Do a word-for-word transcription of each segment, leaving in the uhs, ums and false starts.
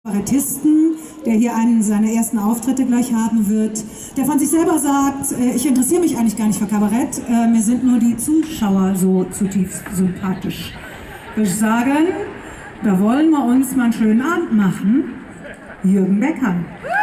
Kabarettisten, der hier einen seiner ersten Auftritte gleich haben wird, der von sich selber sagt, äh, ich interessiere mich eigentlich gar nicht für Kabarett, äh, mir sind nur die Zuschauer so zutiefst sympathisch. Würde ich sagen, da wollen wir uns mal einen schönen Abend machen. Jürgen Becker.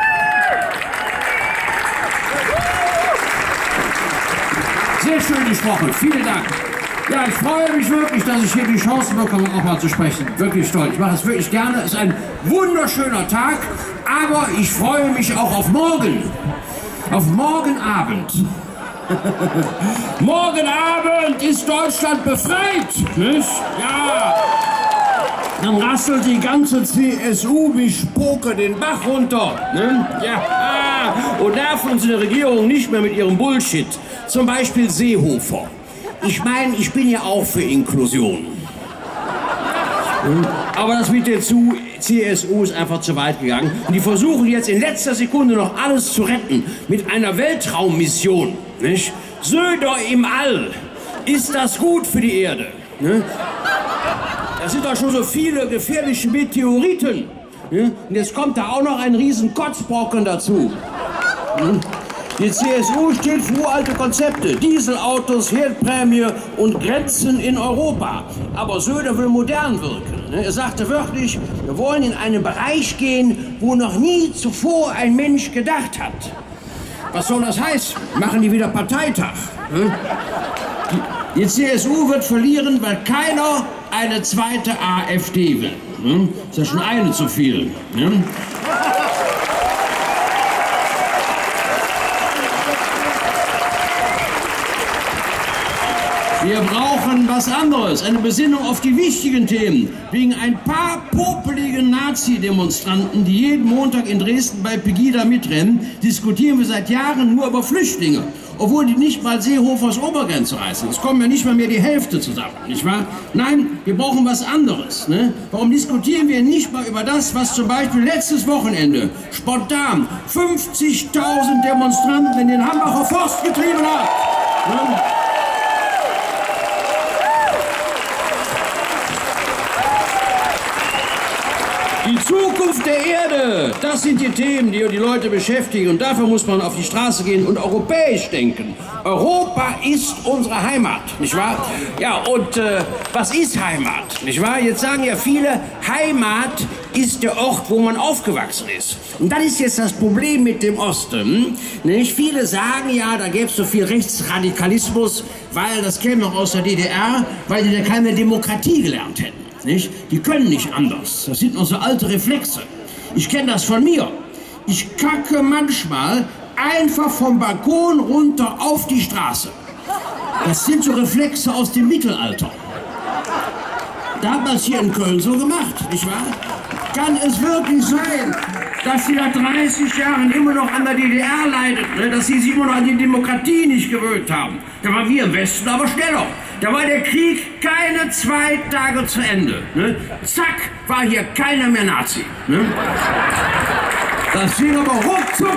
Sehr schön gesprochen, vielen Dank. Ja, ich freue mich wirklich, dass ich hier die Chance bekomme, auch mal zu sprechen. Wirklich toll. Ich mache es wirklich gerne. Es ist ein wunderschöner Tag, aber ich freue mich auch auf morgen. Auf morgen Abend. Morgen Abend ist Deutschland befreit, nicht? Ja. Dann rasselt die ganze C S U wie Spoke den Bach runter. Ne? Ja. Und nervt unsere Regierung nicht mehr mit ihrem Bullshit. Zum Beispiel Seehofer. Ich meine, ich bin ja auch für Inklusion. Aber das mit der C S U ist einfach zu weit gegangen. Und die versuchen jetzt in letzter Sekunde noch alles zu retten mit einer Weltraummission. Nicht? Söder im All. Ist das gut für die Erde? Ne? Da sind doch schon so viele gefährliche Meteoriten. Ne? Und jetzt kommt da auch noch ein riesen Kotzbrocken dazu. Ne? Die C S U steht für uralte Konzepte, Dieselautos, Herdprämie und Grenzen in Europa. Aber Söder will modern wirken. Er sagte wörtlich, wir wollen in einen Bereich gehen, wo noch nie zuvor ein Mensch gedacht hat. Was soll das heißen? Machen die wieder Parteitag? Die C S U wird verlieren, weil keiner eine zweite AfD will. Ist ja schon eine zu viel. Wir brauchen was anderes, eine Besinnung auf die wichtigen Themen. Wegen ein paar popeligen Nazi-Demonstranten, die jeden Montag in Dresden bei Pegida mitrennen, diskutieren wir seit Jahren nur über Flüchtlinge. Obwohl die nicht mal Seehofers Obergrenze reißen. Es kommen ja nicht mal mehr die Hälfte zusammen, nicht wahr? Nein, wir brauchen was anderes. Ne? Warum diskutieren wir nicht mal über das, was zum Beispiel letztes Wochenende spontan fünfzigtausend Demonstranten in den Hambacher Forst getrieben hat? Ne? Die Zukunft der Erde, das sind die Themen, die die Leute beschäftigen. Und dafür muss man auf die Straße gehen und europäisch denken. Europa ist unsere Heimat, nicht wahr? Ja, und äh, was ist Heimat, nicht wahr? Jetzt sagen ja viele, Heimat ist der Ort, wo man aufgewachsen ist. Und das ist jetzt das Problem mit dem Osten. Nicht? Viele sagen ja, da gäbe es so viel Rechtsradikalismus, weil das käme noch aus der D D R, weil die da keine Demokratie gelernt hätten. Nicht? Die können nicht anders. Das sind noch so alte Reflexe. Ich kenne das von mir. Ich kacke manchmal einfach vom Balkon runter auf die Straße. Das sind so Reflexe aus dem Mittelalter. Da hat man es hier in Köln so gemacht, nicht wahr? Kann es wirklich sein, dass sie nach dreißig Jahren immer noch an der D D R leidet, ne? Dass sie sich immer noch an die Demokratie nicht gewöhnt haben? Da waren wir im Westen aber schneller. Da war der Krieg keine zwei Tage zu Ende. Ne? Zack, war hier keiner mehr Nazi. Ne? Das ging aber ruckzuck.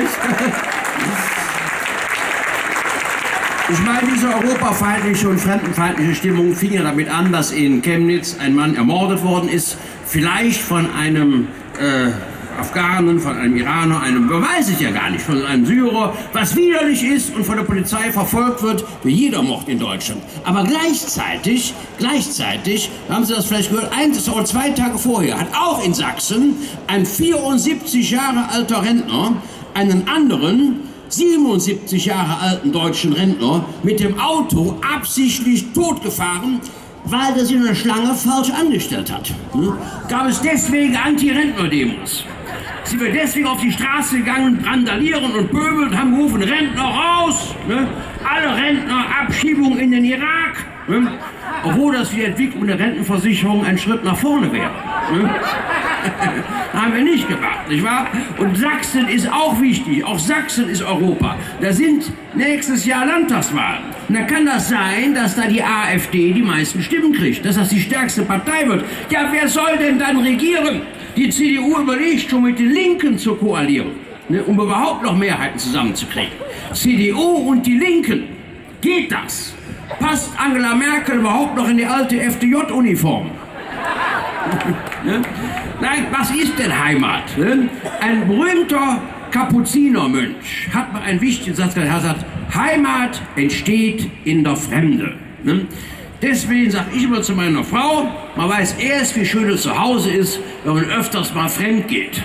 Ich meine, diese europafeindliche und fremdenfeindliche Stimmung fing ja damit an, dass in Chemnitz ein Mann ermordet worden ist. Vielleicht von einem äh, Afghanen, von einem Iraner, einem, weiß ich ja gar nicht, von einem Syrer, was widerlich ist und von der Polizei verfolgt wird, wie jeder Mord in Deutschland. Aber gleichzeitig, gleichzeitig, haben Sie das vielleicht gehört, ein oder zwei Tage vorher hat auch in Sachsen ein vierundsiebzig Jahre alter Rentner einen anderen siebenundsiebzig Jahre alten deutschen Rentner mit dem Auto absichtlich totgefahren, weil er sich in der Schlange falsch angestellt hat. Hm? Gab es deswegen Anti-Rentner-Demos. Sind wir deswegen auf die Straße gegangen, randalieren und pöbeln und haben gerufen, Rentner raus! Ne? Alle Rentner, Abschiebung in den Irak! Ne? Obwohl das für die Entwicklung der Rentenversicherung ein Schritt nach vorne wäre. Ne? Haben wir nicht gemacht, nicht wahr? Und Sachsen ist auch wichtig, auch Sachsen ist Europa. Da sind nächstes Jahr Landtagswahlen. Und da kann das sein, dass da die AfD die meisten Stimmen kriegt, dass das die stärkste Partei wird. Ja, wer soll denn dann regieren? Die C D U überlegt schon, mit den Linken zu koalieren, ne, um überhaupt noch Mehrheiten zusammenzukriegen. C D U und die Linken, geht das? Passt Angela Merkel überhaupt noch in die alte F D J-Uniform? Ne? Nein, was ist denn Heimat? Ein berühmter Kapuzinermönch hat mal einen wichtigen Satz gesagt. Er sagt, Heimat entsteht in der Fremde. Deswegen sage ich immer zu meiner Frau, man weiß erst, wie schön es zu Hause ist, wenn man öfters mal fremd geht.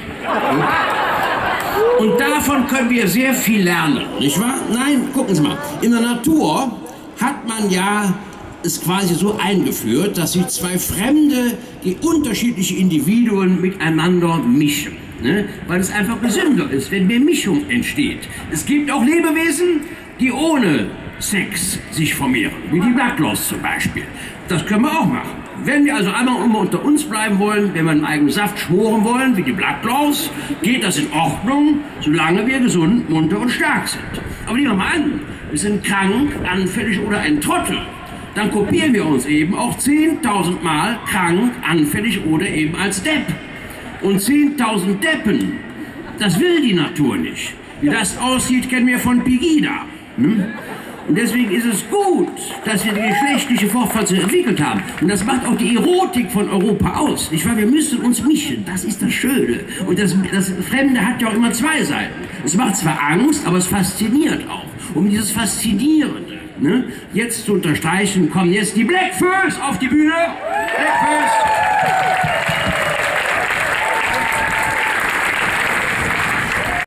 Und davon können wir sehr viel lernen, nicht wahr? Nein, gucken Sie mal, in der Natur hat man ja es quasi so eingeführt, dass sich zwei Fremde, die unterschiedliche Individuen miteinander mischen. Ne? Weil es einfach gesünder ist, wenn mehr Mischung entsteht. Es gibt auch Lebewesen, die ohne Sex sich vermehren, wie die Blattlaus zum Beispiel. Das können wir auch machen. Wenn wir also einmal immer unter uns bleiben wollen, wenn wir einen eigenen Saft schmoren wollen, wie die Blattlaus, geht das in Ordnung, solange wir gesund, munter und stark sind. Aber nehmen wir mal an, wir sind krank, anfällig oder ein Trottel. Dann kopieren wir uns eben auch zehntausend Mal krank, anfällig oder eben als Depp. Und zehntausend Deppen, das will die Natur nicht. Wie das aussieht, kennen wir von Pegida. Hm? Und deswegen ist es gut, dass wir die geschlechtliche Fortpflanzung entwickelt haben. Und das macht auch die Erotik von Europa aus. Nicht wahr? Wir müssen uns mischen. Das ist das Schöne. Und das, das Fremde hat ja auch immer zwei Seiten. Es macht zwar Angst, aber es fasziniert auch. Um dieses Faszinierende, ne, jetzt zu unterstreichen, kommen jetzt die Blackfoes auf die Bühne. Blackfoes.